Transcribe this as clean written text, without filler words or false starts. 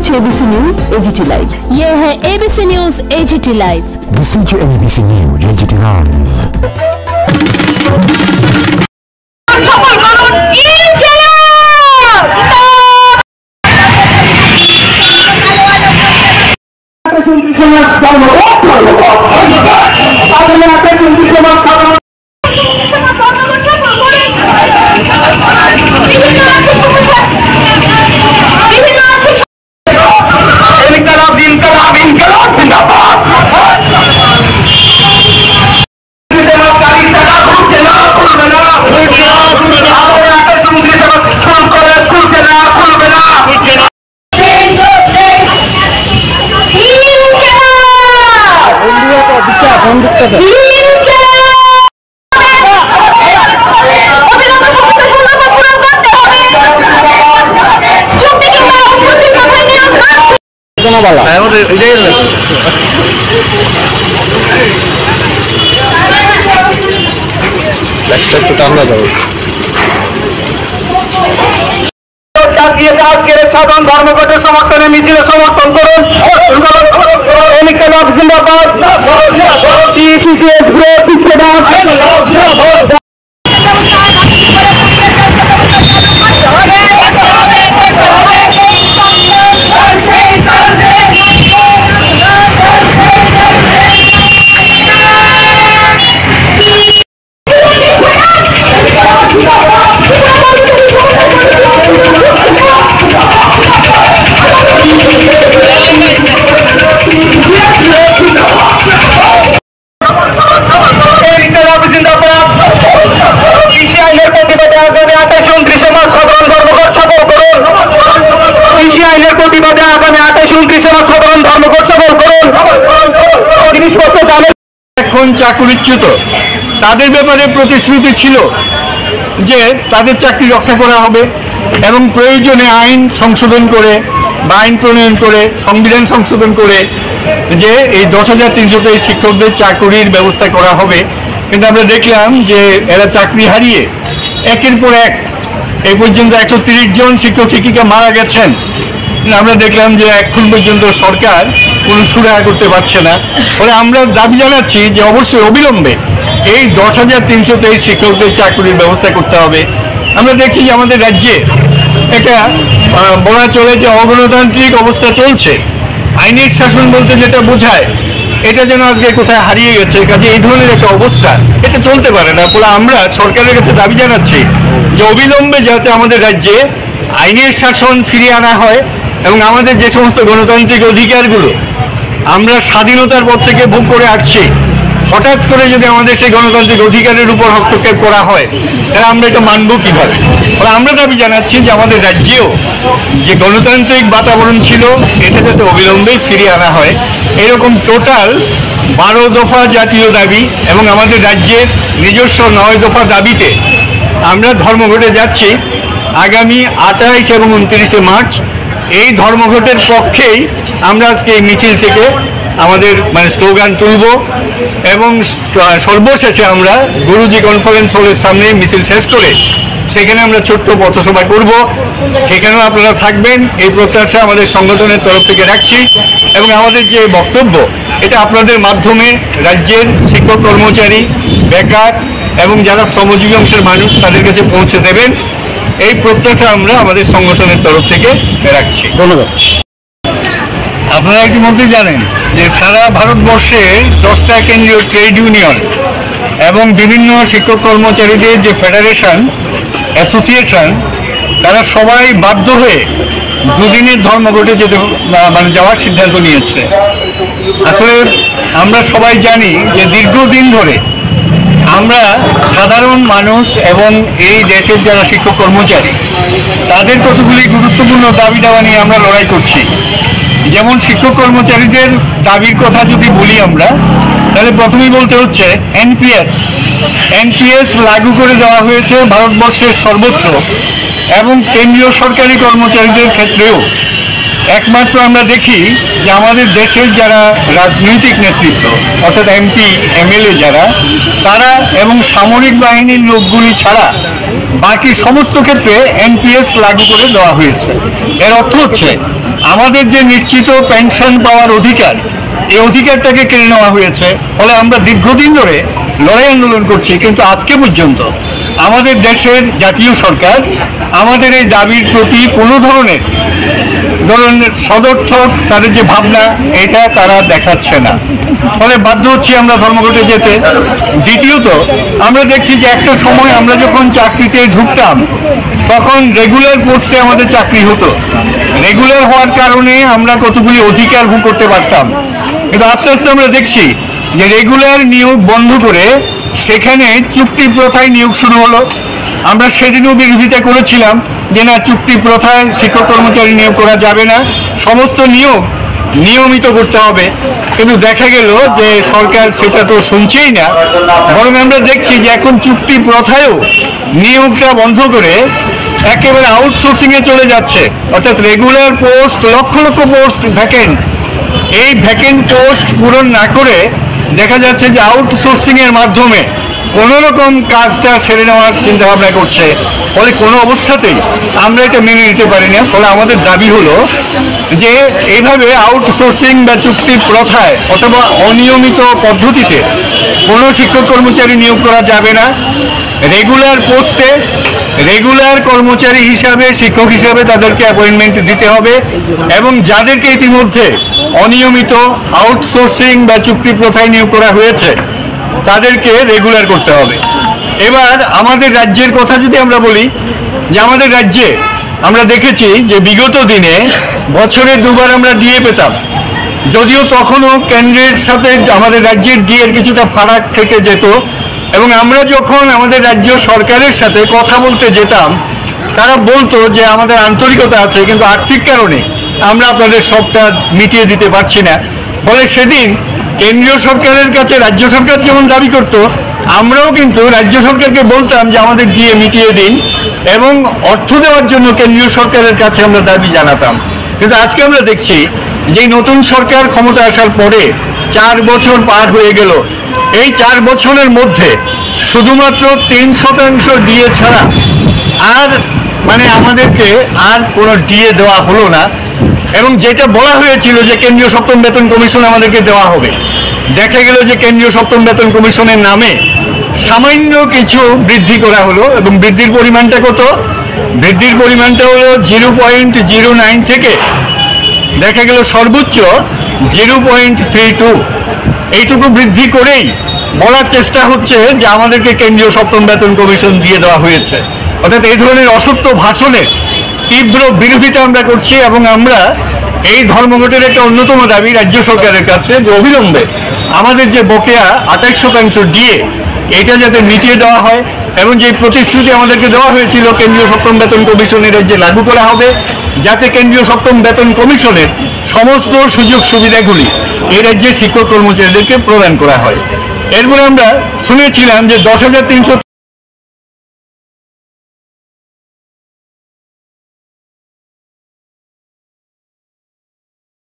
হচ্ছে ABC news AGT live. ये है ABC news AGT live. Listen to ABC news AGT live. সাধারণ ধর্মঘটের সমর্থনে মিছিলে সমর্থন করুন। এখন চাকরিচ্যুত তাদের ব্যাপারে প্রতিশ্রুতি ছিল যে তাদের চাকরি রক্ষা করা হবে এবং প্রয়োজনে আইন সংশোধন করে বা আইন প্রণয়ন করে সংবিধান সংশোধন করে যে এই 10,323 শিক্ষকদের চাকরির ব্যবস্থা করা হবে। কিন্তু আমরা দেখলাম যে এরা চাকরি হারিয়ে একের পর এক এই পর্যন্ত 130 জন শিক্ষক শিক্ষিকা মারা গেছেন। আমরা দেখলাম যে এখন পর্যন্ত সরকার কোনো সুরাহা করতে পারছে না। ফলে আমরা দাবি জানাচ্ছি যে অবশ্যই অবিলম্বে এই 10,323 শিক্ষকদের চাকরির ব্যবস্থা করতে হবে। আমরা দেখছি যে আমাদের রাজ্যে একটা বলা চলে যে অগণতান্ত্রিক অবস্থা চলছে। আইনের শাসন বলতে যেটা বোঝায় এটা যেন আজকে কোথায় হারিয়ে গেছে। কাজে এই ধরনের একটা অবস্থা এটা চলতে পারে না। ফলে আমরা সরকারের কাছে দাবি জানাচ্ছি যে অবিলম্বে যাতে আমাদের রাজ্যে আইনের শাসন ফিরিয়ে আনা হয় এবং আমাদের যে সমস্ত গণতান্ত্রিক অধিকারগুলো আমরা স্বাধীনতার পর থেকে ভোগ করে আসছি, হঠাৎ করে যদি আমাদের সেই গণতান্ত্রিক অধিকারের উপর হস্তক্ষেপ করা হয় তাহলে আমরা এটা মানব কীভাবে। ফলে আমরা দাবি জানাচ্ছি যে আমাদের রাজ্যেও যে গণতান্ত্রিক বাতাবরণ ছিল এটা যাতে অবিলম্বে ফিরিয়ে আনা হয়। এরকম টোটাল 12 দফা জাতীয় দাবি এবং আমাদের রাজ্যের নিজস্ব 9 দফা দাবিতে আমরা ধর্মঘটে যাচ্ছি আগামী 28 এবং 29 মার্চ। এই ধর্মঘটের পক্ষেই আমরা আজকে এই মিছিল থেকে আমাদের স্লোগান তুলব এবং সর্বশেষে আমরা গুরুজি কনফারেন্স হলের সামনে মিছিল শেষ করে সেখানে আমরা ছোট্ট পথসভা করব। সেখানেও আপনারা থাকবেন এই প্রত্যাশা আমাদের সংগঠনের তরফ থেকে রাখছি এবং আমাদের যে বক্তব্য এটা আপনাদের মাধ্যমে রাজ্যের শিক্ষক কর্মচারী, বেকার এবং যারা শ্রমজীবী অংশের মানুষ তাদের কাছে পৌঁছে দেবেন এই প্রত্যাশা আমরা আমাদের সংগঠনের তরফ থেকে রাখছি। ধন্যবাদ। আপনারা ইতিমধ্যে জানেন যে সারা ভারতবর্ষে 10টা কেন্দ্রীয় ট্রেড ইউনিয়ন এবং বিভিন্ন শিক্ষক কর্মচারীদের যে ফেডারেশন অ্যাসোসিয়েশন তারা সবাই বাধ্য হয়ে দুদিনের ধর্মঘটে যাওয়ার সিদ্ধান্ত নিয়েছে। আসলে আমরা সবাই জানি যে দীর্ঘদিন ধরে আমরা সাধারণ মানুষ এবং এই দেশের যারা শিক্ষক কর্মচারী তাদের কতগুলি গুরুত্বপূর্ণ দাবি দাওয়া নিয়ে আমরা লড়াই করছি। যেমন শিক্ষক কর্মচারীদের দাবির কথা যদি বলি আমরা তাহলে প্রথমেই বলতে হচ্ছে এনপিএস লাগু করে দেওয়া হয়েছে ভারতবর্ষের সর্বত্র এবং কেন্দ্রীয় সরকারি কর্মচারীদের ক্ষেত্রেও। একমাত্র আমরা দেখি যে আমাদের দেশের যারা রাজনৈতিক নেতৃত্ব অর্থাৎ এমপি এমএলএ যারা তারা এবং সামরিক বাহিনীর লোকগুলি ছাড়া বাকি সমস্ত ক্ষেত্রে এনপিএস লাগু করে দেওয়া হয়েছে। এর অর্থ হচ্ছে আমাদের যে নিশ্চিত পেনশন পাওয়ার অধিকার, এই অধিকারটাকে কেড়ে নেওয়া হয়েছে। ফলে আমরা দীর্ঘদিন ধরে লড়াই আন্দোলন করছি, কিন্তু আজকে পর্যন্ত আমাদের দেশের জাতীয় সরকার আমাদের এই দাবির প্রতি কোনো ধরনের সদর্থক তাদের যে ভাবনা, এটা তারা দেখাচ্ছে না। ফলে বাধ্য হচ্ছি আমরা ধর্মঘটে যেতে। দ্বিতীয়ত, আমরা দেখছি যে একটা সময় আমরা যখন চাকরিতে ঢুকতাম তখন রেগুলার পোস্টে আমাদের চাকরি হতো। রেগুলার হওয়ার কারণে আমরা কতগুলি অধিকার ভোগ করতে পারতাম, কিন্তু আস্তে আস্তে আমরা দেখছি যে রেগুলার নিয়োগ বন্ধ করে সেখানে চুক্তি প্রথায় নিয়োগ শুরু হলো। আমরা সেদিনও বিরোধিতা করেছিলাম যে না, চুক্তি প্রথায় শিক্ষক কর্মচারী নিয়োগ করা যাবে না, সমস্ত নিয়োগ নিয়মিত করতে হবে। কিন্তু দেখা গেল যে সরকার সেটা তো শুনছেই না, বরং আমরা দেখছি যে এখন চুক্তি প্রথায়ও নিয়োগটা বন্ধ করে একেবারে আউটসোর্সিংয়ে চলে যাচ্ছে। অর্থাৎ regular post, lakh lakh post vacant, এই ভ্যাকেন্ট পোস্ট পূরণ না করে দেখা যাচ্ছে যে আউটসোর্সিংয়ের মাধ্যমে কোনো রকম কাজটা সেরে নেওয়ার চিন্তা ভাবনা করছে। ফলে কোনো অবস্থাতেই আমরা এটা মেনে নিতে পারি না। ফলে আমাদের দাবি হলো যে এইভাবে আউটসোর্সিং বা চুক্তি প্রথায় অথবা অনিয়মিত পদ্ধতিতে কোনো শিক্ষক কর্মচারী নিয়োগ করা যাবে না। রেগুলার পোস্টে রেগুলার কর্মচারী হিসাবে, শিক্ষক হিসাবে তাদেরকে অ্যাপয়েন্টমেন্ট দিতে হবে এবং যাদেরকে ইতিমধ্যে অনিয়মিত আউটসোর্সিং বা চুক্তি প্রথায় নিয়োগ করা হয়েছে তাদেরকে রেগুলার করতে হবে। এবার আমাদের রাজ্যের কথা যদি আমরা বলি, যে আমাদের রাজ্যে আমরা দেখেছি যে বিগত দিনে বছরে দুবার আমরা ডিএ পেতাম, যদিও তখনও কেন্দ্রের সাথে আমাদের রাজ্যের ডিএর কিছুটা ফারাক থেকে যেত। এবং আমরা যখন আমাদের রাজ্য সরকারের সাথে কথা বলতে যেতাম, তারা বলতো যে আমাদের আন্তরিকতা আছে, কিন্তু আর্থিক কারণে আমরা আপনাদের সবটা মিটিয়ে দিতে পারছি না। ফলে সেদিন কেন্দ্রীয় সরকারের কাছে রাজ্য সরকার যেমন দাবি করত, আমরাও কিন্তু রাজ্য সরকারকে বলতাম যে আমাদের দিয়ে মিটিয়ে দিন, এবং অর্থ দেওয়ার জন্য কেন্দ্রীয় সরকারের কাছে আমরা দাবি জানাতাম। কিন্তু আজকে আমরা দেখছি যে নতুন সরকার ক্ষমতা আসার পরে 4 বছর পার হয়ে গেল। এই 4 বছরের মধ্যে শুধুমাত্র 3% ডিএ ছাড়া আর আমাদেরকে আর কোনো ডিএ দেওয়া হলো না। এবং যেটা বলা হয়েছিল যে কেন্দ্রীয় সপ্তম বেতন কমিশন আমাদেরকে দেওয়া হবে, দেখা গেল যে কেন্দ্রীয় সপ্তম বেতন কমিশনের নামে সামান্য কিছু বৃদ্ধি করা হলো। এবং বৃদ্ধির পরিমাণটা কত? বৃদ্ধির পরিমাণটা হলো 0.09 থেকে দেখা গেল সর্বোচ্চ 0.32। এইটুকু বৃদ্ধি করেই বলার চেষ্টা হচ্ছে যে আমাদেরকে কেন্দ্রীয় সপ্তম বেতন কমিশন দিয়ে দেওয়া হয়েছে। অর্থাৎ এই ধরনের অসত্য ভাষণের তীব্র বিরোধিতা আমরা করছি। এবং আমরা এই ধর্মঘটের একটা অন্যতম দাবি রাজ্য সরকারের কাছে যে অবিলম্বে আমাদের যে বকেয়া 28% ডিএ, এটা যাতে মিটিয়ে দেওয়া হয় এবং যে প্রতিশ্রুতি আমাদেরকে দেওয়া হয়েছিল কেন্দ্রীয় সপ্তম বেতন কমিশনের যে লাগু করা হবে, যাতে কেন্দ্রীয় সপ্তম বেতন কমিশনের সমস্ত সুযোগ সুবিধাগুলি এই রাজ্যের শিক্ষক কর্মচারীদেরকে প্রদান করা হয়। এরপরে আমরা শুনেছিলাম যে 10,300